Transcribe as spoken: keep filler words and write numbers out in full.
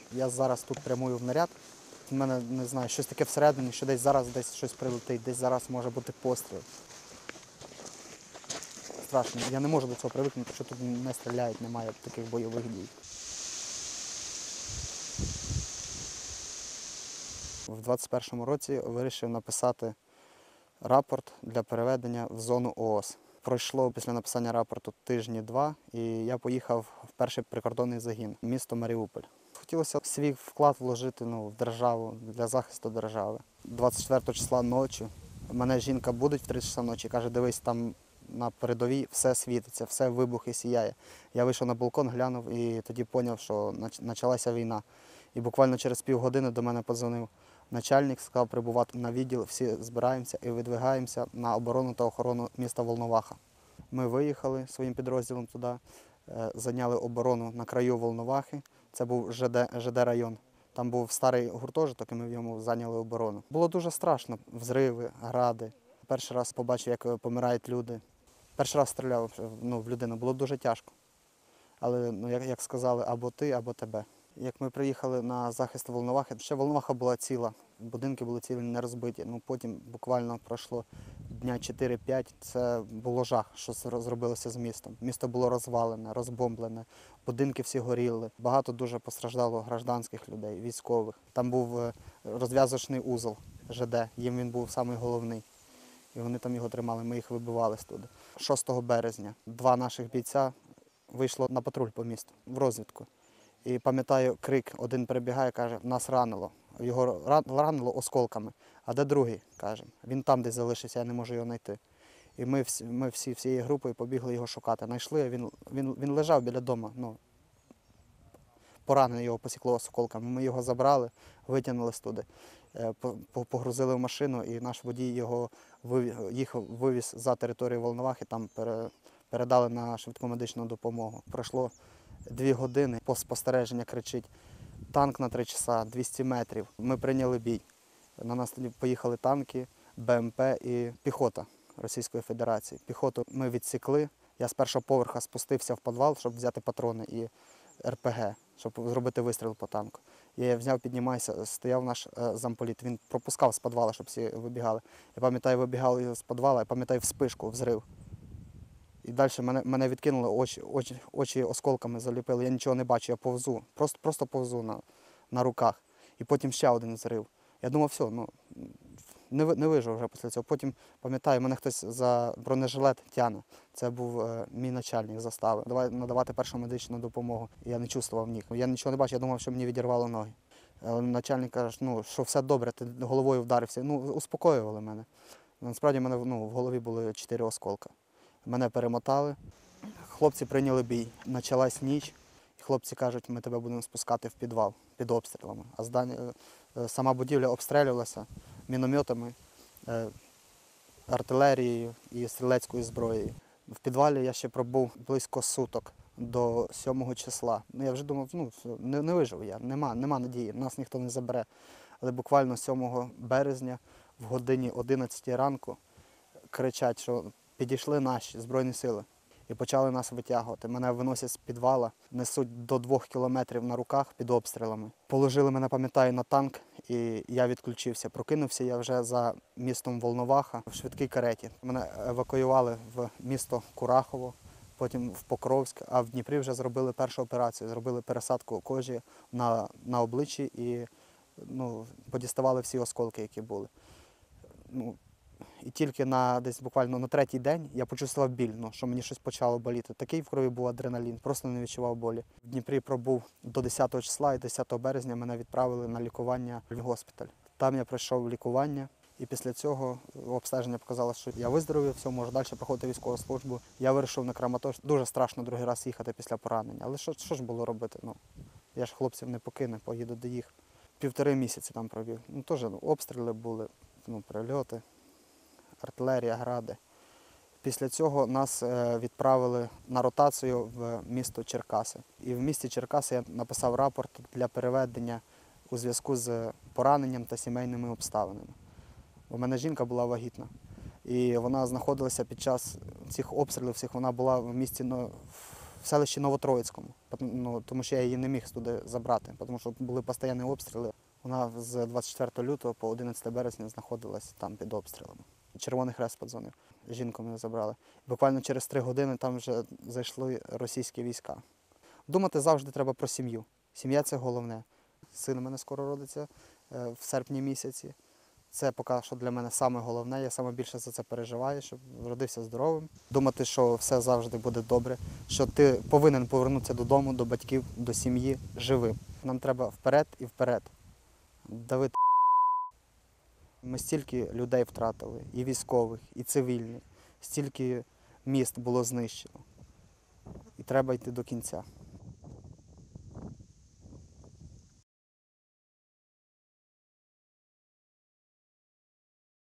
Я зараз тут прямую в наряд. У мене, не знаю, щось таке всередині, що десь зараз десь щось прилетить, десь зараз може бути постріл. Страшно. Я не можу до цього привикнути, що тут не стріляють, немає таких бойових дій. В двадцять першому році вирішив написати рапорт для переведення в зону О О С. Пройшло після написання рапорту тижні два, і я поїхав в перший прикордонний загін, місто Маріуполь. Хотілося свій вклад вложити ну, в державу, для захисту держави. двадцять четвертого числа ночі мене жінка будить в три часа ночі і каже, дивись, там на передовій все світиться, все вибухи сіяє. Я вийшов на балкон, глянув і тоді зрозумів, що почалася війна. І буквально через півгодини до мене подзвонив начальник, сказав прибувати на відділ, всі збираємося і видвигаємося на оборону та охорону міста Волноваха. Ми виїхали своїм підрозділом туди, зайняли оборону на краю Волновахи, це був Ж Д, Ж Д район. Там був старий гуртожиток, і ми в ньому зайняли оборону. Було дуже страшно, взриви, гради. Перший раз побачив, як помирають люди. Перший раз стріляв ну, в людину, було дуже тяжко. Але, ну, як, як сказали, або ти, або тебе. Як ми приїхали на захист Волновахи, ще Волноваха була ціла, будинки були цілі, не розбиті. Ну, потім буквально пройшло дня чотири-п'ять, це було жах, що зробилося з містом. Місто було розвалене, розбомблене, будинки всі горіли. Багато дуже постраждало гражданських людей, військових. Там був розв'язочний узол Ж Д, їм він був самий головний. І вони там його тримали, ми їх вибивали з туди. шостого березня два наших бійця вийшло на патруль по місту, в розвідку. І пам'ятаю крик, один прибігає, каже, нас ранило. Його ранило осколками. А де другий, каже, він там десь залишився, я не можу його знайти. І ми всі, ми всі всією групою побігли його шукати. Знайшли, він, він, він лежав біля дому, ну, поранений, його посікло осколками. Ми його забрали, витягнули з туди, погрузили в машину, і наш водій його їхав, вивіз за територію Волновахи, там передали на швидку медичну допомогу. Пройшло дві години, по спостереження кричить, танк на три часа, двісті метрів. Ми прийняли бій. На нас тоді поїхали танки, Б М П і піхота Російської Федерації. Піхоту ми відсікли. Я з першого поверха спустився в підвал, щоб взяти патрони і Р П Г, щоб зробити вистріл по танку. Я взяв, піднімаюся, стояв наш замполіт, він пропускав з підвалу, щоб всі вибігали. Я пам'ятаю, вибігали з підвалу, я пам'ятаю вспишку, взрив. І далі мене, мене відкинули, очі, очі, очі осколками заліпили, я нічого не бачу, я повзу, просто, просто повзу на, на руках. І потім ще один взрив. Я думав, все, ну, не, не вижив вже після цього. Потім, пам'ятаю, мене хтось за бронежилет тягне. Це був е, мій начальник застави. Давай надавати першу медичну допомогу. Я не чувствував ніг. Я нічого не бачив, я думав, що мені відірвало ноги. Але начальник каже, ну, що все добре, ти головою вдарився. Ну, успокоювали мене. Насправді в мене ну, в голові були чотири осколка. Мене перемотали, хлопці прийняли бій. Почалась ніч, і хлопці кажуть, ми тебе будемо спускати в підвал під обстрілами. А здання, сама будівля обстрілювалася мінометами, артилерією і стрілецькою зброєю. В підвалі я ще пробув близько суток до сьомого числа. Ну, я вже думав, ну, не, не вижив я, нема, нема надії, нас ніхто не забере. Але буквально сьомого березня в годині одинадцятій ранку кричать, що підійшли наші Збройні сили і почали нас витягувати. Мене виносять з підвала, несуть до двох кілометрів на руках під обстрілами. Положили мене, пам'ятаю, на танк, і я відключився. Прокинувся я вже за містом Волноваха в швидкій кареті. Мене евакуювали в місто Курахово, потім в Покровськ, а в Дніпрі вже зробили першу операцію. Зробили пересадку кожі на, на обличчі і ну, подіставали всі осколки, які були. Ну, І тільки на десь буквально на третій день я почувствував біль, ну, що мені щось почало боліти. Такий в крові був адреналін, просто не відчував болі. В Дніпрі пробув до десятого числа і десятого березня мене відправили на лікування в госпіталь. Там я пройшов лікування і після цього обстеження показало, що я виздоровів, все, можу далі проходити військову службу. Я вирішив на Краматорськ. Дуже страшно другий раз їхати після поранення. Але що, що ж було робити? Ну, я ж хлопців не покину, поїду до їх. Півтори місяці там провів. Ну, теж ну, обстріли були, ну, прильоти. Артилерія, гради. Після цього нас відправили на ротацію в місто Черкаси. І в місті Черкаси я написав рапорт для переведення у зв'язку з пораненням та сімейними обставинами. У мене жінка була вагітна. І вона знаходилася під час цих обстрілів, всіх, вона була в місті, ну, в селищі Новотроїцькому, ну, тому що я її не міг туди забрати, тому що були постійні обстріли. Вона з двадцять четвертого лютого по одинадцяте березня знаходилась там під обстрілами. Червоний Хрест подзвонив, жінку мене забрали. Буквально через три години там вже зайшли російські війська. Думати завжди треба про сім'ю. Сім'я – це головне. Син у мене скоро родиться в серпні місяці. Це поки що для мене саме головне. Я саме більше за це переживаю, щоб родився здоровим. Думати, що все завжди буде добре, що ти повинен повернутися додому, до батьків, до сім'ї живим. Нам треба вперед і вперед. Давити. Ми стільки людей втратили, і військових, і цивільних, стільки міст було знищено. І треба йти до кінця.